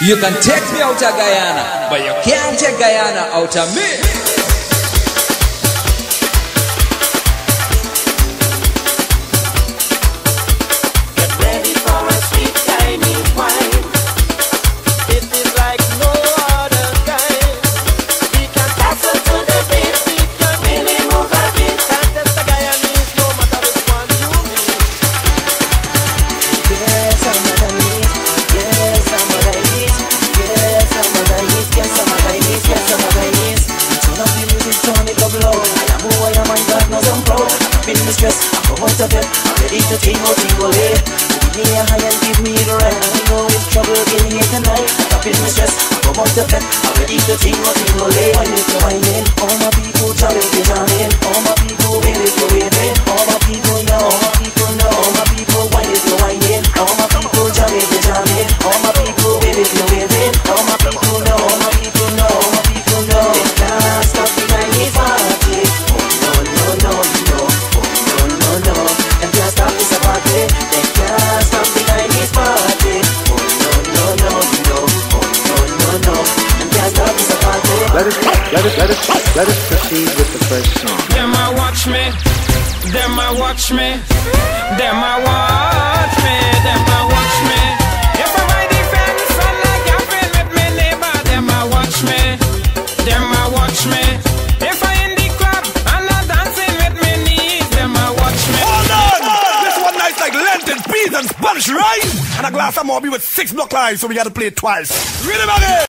You can take me out of Guyana, but you can't take Guyana out of me. I'm ready to tingle, tingle it. Give me a high and give me the right. I know it's trouble in here tonight. Up in the stress, I'm out of bed. I'm ready to tingle, tingle it. Wine it, wine it. All my people jam it, jam it. All my people wave it, wave it. All my people know, all my people know. All my people wine it, wine it. All my people jam it, jam it. All my people wave it, wave it. All my people know, all my people know. All my people know. They can't stop the Chinese party. Oh no, no, no, no. Oh no, no, no. They can't stop this party. They can't stop the Chinese party. Oh no, no, no, no. Oh no, no, no. They can't stop this party. Let us proceed with the first song. Them a watch me. Them a watch me. Them a watch me. Them a watch me. If I my defense and like a friend with me neighbor, them a watch me. Them a watch me. If I in the club and not dancing with me knees, them a watch me. Hold on! This one nice like Lenten, peas and Spanish rice, and a glass of more with 6 block lives, so we gotta play it twice. Read it again!